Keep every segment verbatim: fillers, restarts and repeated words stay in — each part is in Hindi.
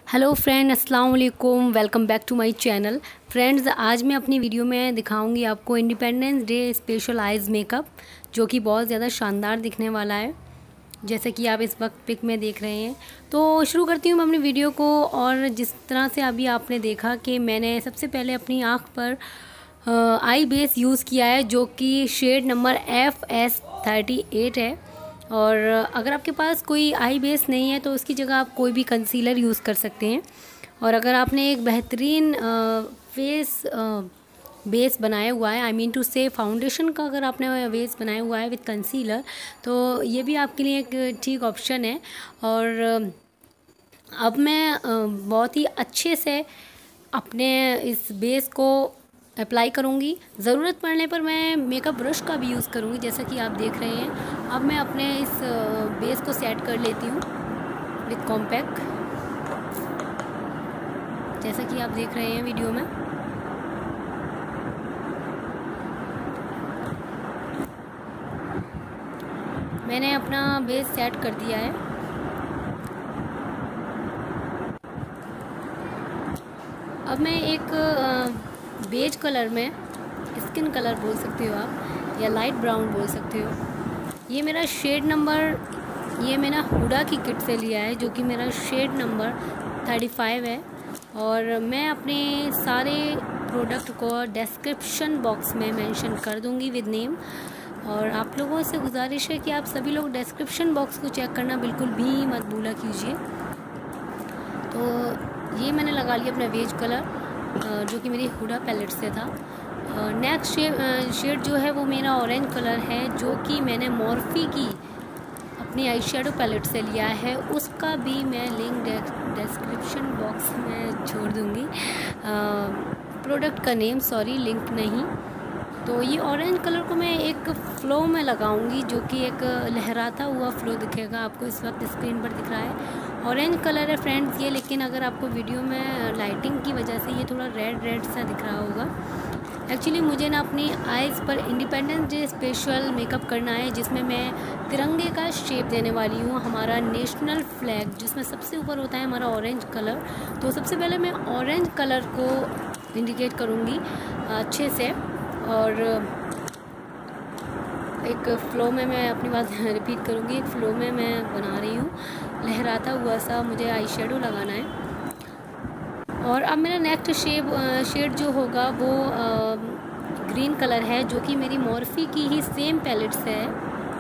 हेलो फ्रेंड, अस्सलाम वालेकुम। Welcome back to my channel. Friends, आज मैं अपनी वीडियो में दिखाऊंगी आपको Independence Day special eyes makeup, जो कि बहुत ज़्यादा शानदार दिखने वाला है, जैसे कि आप इस वक्त पिक में देख रहे हैं। तो शुरू करती हूँ मैं अपनी वीडियो को। और जिस तरह से अभी आपने देखा कि मैंने सबसे पहले अपनी आँख पर आई बेस यूज़ किया है, जो कि shade number F S thirty eight है। और अगर आपके पास कोई आई बेस नहीं है तो उसकी जगह आप कोई भी कंसीलर यूज़ कर सकते हैं। और अगर आपने एक बेहतरीन फेस बेस बनाया हुआ है, I mean to say foundation का अगर आपने बेस बनाया हुआ है विद कंसीलर, तो ये भी आपके लिए एक ठीक ऑप्शन है। और अब मैं बहुत ही अच्छे से अपने इस बेस को अप्लाई करूँगी। ज़रूरत पड़ने पर मैं मेकअप ब्रश का भी यूज़ करूँगी, जैसा कि आप देख रहे हैं। अब मैं अपने इस बेस को सेट कर लेती हूँ विद कॉम्पैक्ट, जैसा कि आप देख रहे हैं वीडियो में। मैंने अपना बेस सेट कर दिया है। अब मैं एक बेज कलर में, स्किन कलर बोल सकते हो आप, या लाइट ब्राउन बोल सकते हो। ये मेरा शेड नंबर, ये मैंने हुडा की किट से लिया है, जो कि मेरा शेड नंबर थर्टी फाइव है। और मैं अपने सारे प्रोडक्ट को डिस्क्रिप्शन बॉक्स में मेंशन कर दूंगी विद नेम। और आप लोगों से गुजारिश है कि आप सभी लोग डिस्क्रिप्शन बॉक्स को चेक करना बिल्कुल भी मत भूला कीजिए। तो ये मैंने लगा लिया अपना बेज कलर, जो कि मेरी हुडा पैलेट से था। नेक्स्ट शेड शेड जो है वो मेरा ऑरेंज कलर है, जो कि मैंने मॉर्फी की अपनी आई शेडो पैलेट से लिया है। उसका भी मैं लिंक डिस्क्रिप्शन बॉक्स में छोड़ दूँगी, प्रोडक्ट का नेम, सॉरी, लिंक नहीं। तो ये ऑरेंज कलर को मैं एक फ्लो में लगाऊंगी, जो कि एक लहराता हुआ फ्लो दिखेगा। आपको इस वक्त स्क्रीन पर दिख रहा है ऑरेंज कलर है फ्रेंड्स ये, लेकिन अगर आपको वीडियो में लाइटिंग की वजह से ये थोड़ा रेड रेड सा दिख रहा होगा। एक्चुअली मुझे ना अपनी आइज़ पर इंडिपेंडेंस डे स्पेशल मेकअप करना है, जिसमें मैं तिरंगे का शेप देने वाली हूँ, हमारा नेशनल फ्लैग, जिसमें सबसे ऊपर होता है हमारा ऑरेंज कलर। तो सबसे पहले मैं ऑरेंज कलर को इंडिकेट करूँगी अच्छे से, और एक फ़्लो में मैं अपनी बात रिपीट करूँगी। एक फ़्लो में मैं बना रही हूँ, लहराता हुआ सा मुझे आई शेडो लगाना है। और अब मेरा नेक्स्ट शेप शेड जो होगा वो आ, ग्रीन कलर है, जो कि मेरी मॉर्फी की ही सेम पैलेट से है।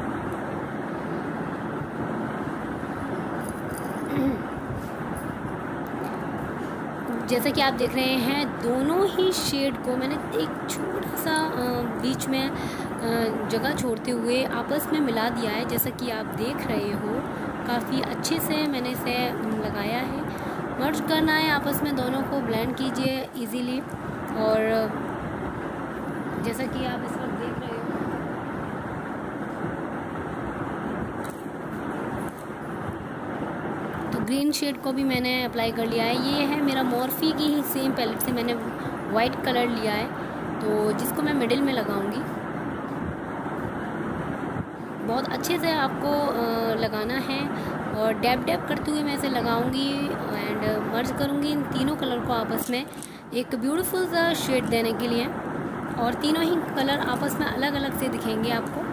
जैसा कि आप देख रहे हैं, दोनों ही शेड को मैंने एक छोटा सा बीच में जगह छोड़ते हुए आपस में मिला दिया है, जैसा कि आप देख रहे हो। काफ़ी अच्छे से मैंने इसे लगाया है। मर्ज करना है आपस में, दोनों को ब्लेंड कीजिए इजीली। और जैसा कि आप इस वक्त देख रहे हो, ग्रीन शेड को भी मैंने अप्लाई कर लिया है। ये है मेरा मॉर्फी की ही सेम पैलेट से मैंने वाइट कलर लिया है, तो जिसको मैं मिडिल में लगाऊंगी। बहुत अच्छे से आपको लगाना है, और डैब डैब करते हुए मैं इसे लगाऊंगी एंड मर्ज करूंगी इन तीनों कलर को आपस में, एक ब्यूटीफुल सा शेड देने के लिए। और तीनों ही कलर आपस में अलग अलग से दिखेंगे आपको।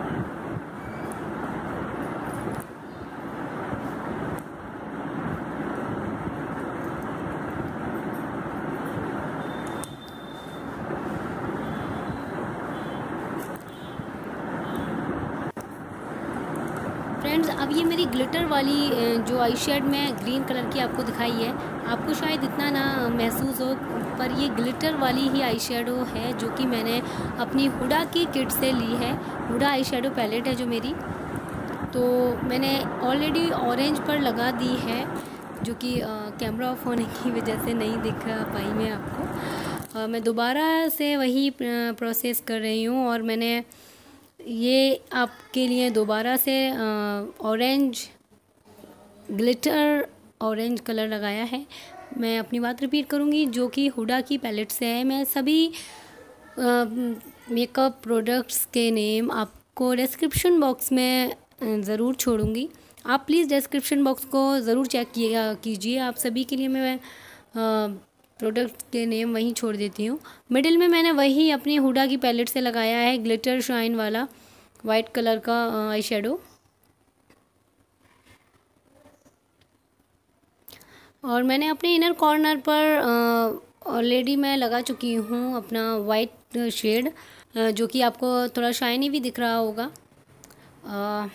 फ्रेंड्स, अब ये मेरी ग्लिटर वाली जो आई शेड में ग्रीन कलर की आपको दिखाई है, आपको शायद इतना ना महसूस हो, पर ये ग्लिटर वाली ही आई शेडो है, जो कि मैंने अपनी हुडा की किट से ली है। हुडा आई शेडो पैलेट है जो मेरी, तो मैंने ऑलरेडी ऑरेंज पर लगा दी है, जो कि कैमरा ऑफ होने की वजह से नहीं दिख पाई मैं आपको। आ, मैं दोबारा से वही प्रोसेस कर रही हूँ, और मैंने ये आपके लिए दोबारा से ऑरेंज ग्लिटर ऑरेंज कलर लगाया है। मैं अपनी बात रिपीट करूँगी, जो कि हुडा की पैलेट से है। मैं सभी मेकअप प्रोडक्ट्स के नेम आपको डिस्क्रिप्शन बॉक्स में ज़रूर छोड़ूंगी। आप प्लीज़ डिस्क्रिप्शन बॉक्स को ज़रूर चेक किएगा कीजिए। आप सभी के लिए मैं प्रोडक्ट के नेम वहीं छोड़ देती हूँ। मिडिल में मैंने वही अपनी हुडा की पैलेट से लगाया है ग्लिटर शाइन वाला वाइट कलर का आई शेडो। और मैंने अपने इनर कॉर्नर पर ऑलरेडी मैं लगा चुकी हूँ अपना वाइट शेड, जो कि आपको थोड़ा शाइनी भी दिख रहा होगा। आ,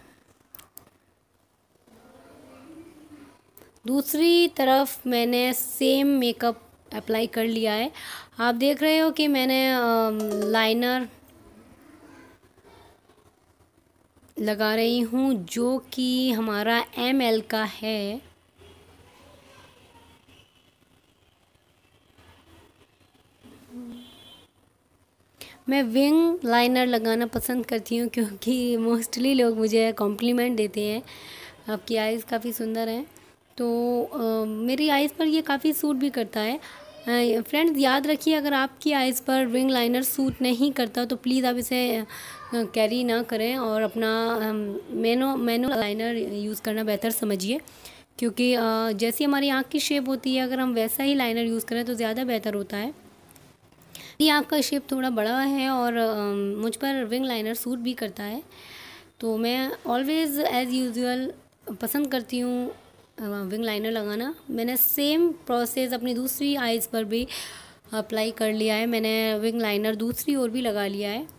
दूसरी तरफ मैंने सेम मेकअप अप्लाई कर लिया है। आप देख रहे हो कि मैंने आ, लाइनर लगा रही हूँ जो कि हमारा एम एल का है। मैं विंग लाइनर लगाना पसंद करती हूँ क्योंकि मोस्टली लोग मुझे कॉम्प्लीमेंट देते हैं आपकी आइज़ काफ़ी सुंदर हैं। तो आ, मेरी आइज़ पर ये काफ़ी सूट भी करता है। फ्रेंड्स याद रखिए, अगर आपकी आइज़ पर विंग लाइनर सूट नहीं करता तो प्लीज़ आप इसे कैरी ना करें और अपना मैनो मैनो लाइनर यूज़ करना बेहतर समझिए, क्योंकि जैसी हमारी आँख की शेप होती है अगर हम वैसा ही लाइनर यूज़ करें तो ज़्यादा बेहतर होता है। ये आँख का शेप थोड़ा बड़ा है और मुझ पर विंग लाइनर सूट भी करता है, तो मैं ऑलवेज़ एज़ यूजुअल पसंद करती हूँ विंग लाइनर लगाना। मैंने सेम प्रोसेस अपनी दूसरी आइज़ पर भी अप्लाई कर लिया है। मैंने विंग लाइनर दूसरी ओर भी लगा लिया है।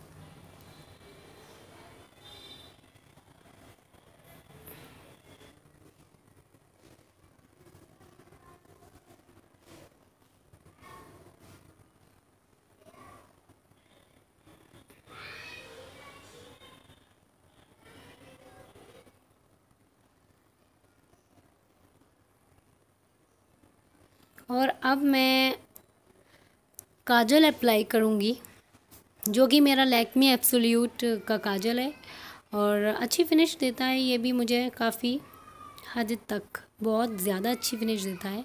और अब मैं काजल अप्लाई करूँगी, जो कि मेरा लैक्मे एब्सोल्यूट का काजल है और अच्छी फिनिश देता है। ये भी मुझे काफ़ी हद तक बहुत ज़्यादा अच्छी फिनिश देता है।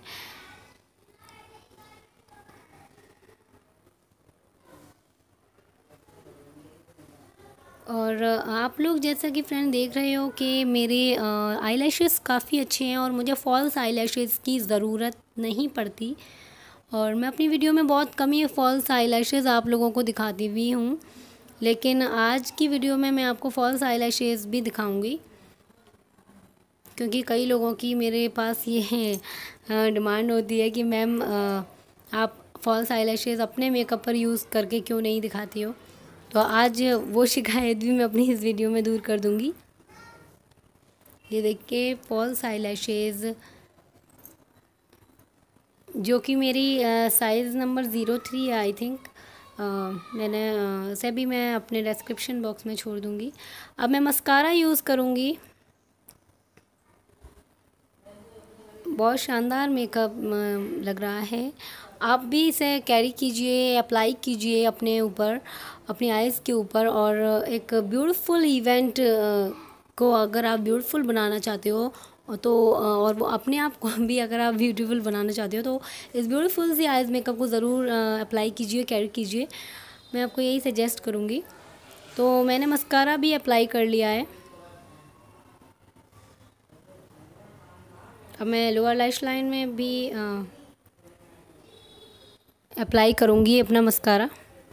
और आप लोग जैसा कि फ्रेंड देख रहे हो कि मेरे आई लैशेज़ काफ़ी अच्छे हैं और मुझे फॉल्स आई लैशेज़ की ज़रूरत नहीं पड़ती, और मैं अपनी वीडियो में बहुत कम ही फॉल्स आई लैशेज़ आप लोगों को दिखाती भी हूँ, लेकिन आज की वीडियो में मैं आपको फॉल्स आई लैशेज़ भी दिखाऊंगी, क्योंकि कई लोगों की मेरे पास ये डिमांड होती है कि मैम आप फॉल्स आई लैशेज़ अपने मेकअप पर यूज़ करके क्यों नहीं दिखाती हो। तो आज वो शिकायत भी मैं अपनी इस वीडियो में दूर कर दूंगी। ये देखिए फॉल्स आई लैशेज़, जो कि मेरी साइज़ नंबर ज़ीरो थ्री है आई थिंक। मैंने से भी मैं अपने डिस्क्रिप्शन बॉक्स में छोड़ दूंगी। अब मैं मस्कारा यूज़ करूंगी। बहुत शानदार मेकअप लग रहा है। आप भी इसे कैरी कीजिए, अप्लाई कीजिए अपने ऊपर, अपनी आइज़ के ऊपर, और एक ब्यूटीफुल इवेंट को अगर आप ब्यूटीफुल बनाना चाहते हो तो, और वो अपने आप को भी अगर आप ब्यूटीफुल बनाना चाहते हो तो इस ब्यूटीफुल सी आइज़ मेकअप को ज़रूर अप्लाई कीजिए, कैरी कीजिए। मैं आपको यही सजेस्ट करूँगी। तो मैंने मस्कारा भी अप्लाई कर लिया है। अब मैं लोअर लैश लाइन में भी अप्लाई करूँगी अपना मस्कारा।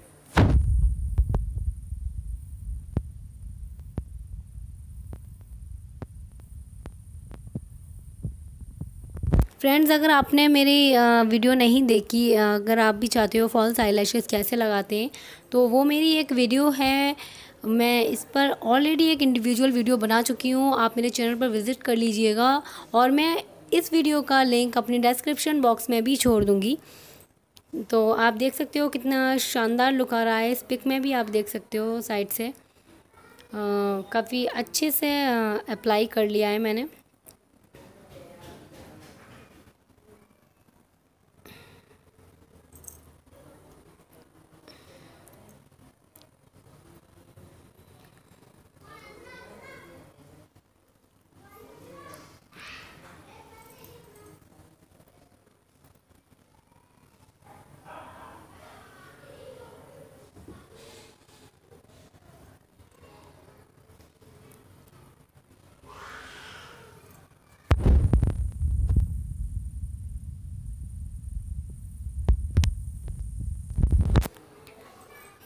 फ्रेंड्स, अगर आपने मेरी वीडियो नहीं देखी, अगर आप भी चाहते हो फॉल्स आईलैशेस कैसे लगाते हैं, तो वो मेरी एक वीडियो है। मैं इस पर ऑलरेडी एक इंडिविजुअल वीडियो बना चुकी हूँ, आप मेरे चैनल पर विज़िट कर लीजिएगा, और मैं इस वीडियो का लिंक अपनी डिस्क्रिप्शन बॉक्स में भी छोड़ दूँगी। तो आप देख सकते हो कितना शानदार लुक आ रहा है। इस पिक में भी आप देख सकते हो साइड से काफ़ी अच्छे से अप्लाई कर लिया है मैंने।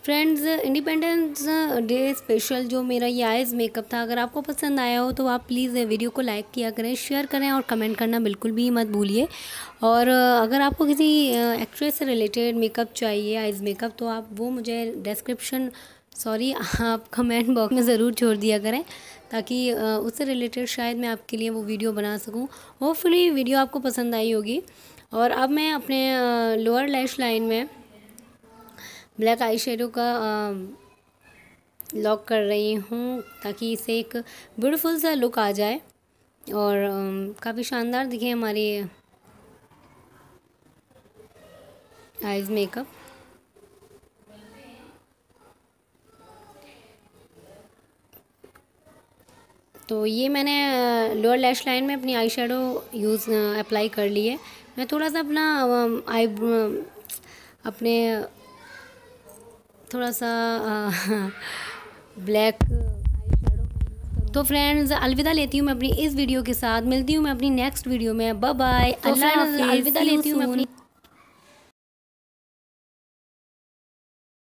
फ्रेंड्स, इंडिपेंडेंस डे स्पेशल जो मेरा ये आइज़ मेकअप था, अगर आपको पसंद आया हो तो आप प्लीज़ वीडियो को लाइक किया करें, शेयर करें और कमेंट करना बिल्कुल भी मत भूलिए। और अगर आपको किसी एक्ट्रेस से रिलेटेड मेकअप चाहिए, आइज़ मेकअप, तो आप वो मुझे डिस्क्रिप्शन सॉरी आप कमेंट बॉक्स में ज़रूर छोड़ दिया करें, ताकि उससे रिलेटेड शायद मैं आपके लिए वो वीडियो बना सकूं। होपफुली वीडियो आपको पसंद आई होगी। और अब मैं अपने लोअर लैश लाइन में ब्लैक आई शेडो का लॉक कर रही हूँ, ताकि इसे एक ब्यूटीफुल सा लुक आ जाए और काफ़ी शानदार दिखे हमारी आइज़ मेकअप। तो ये मैंने लोअर लैश लाइन में अपनी आई शेडो यूज़ अप्लाई कर ली है। मैं थोड़ा सा अपना आई अपने थोड़ा सा ब्लैक आई शेडो। तो फ्रेंड्स, अलविदा लेती हूँ मैं अपनी इस वीडियो के साथ। मिलती हूँ मैं अपनी नेक्स्ट वीडियो में। Bye bye. तो फ्रेंड्स, अलविदा लेती हूँ मैं अपनी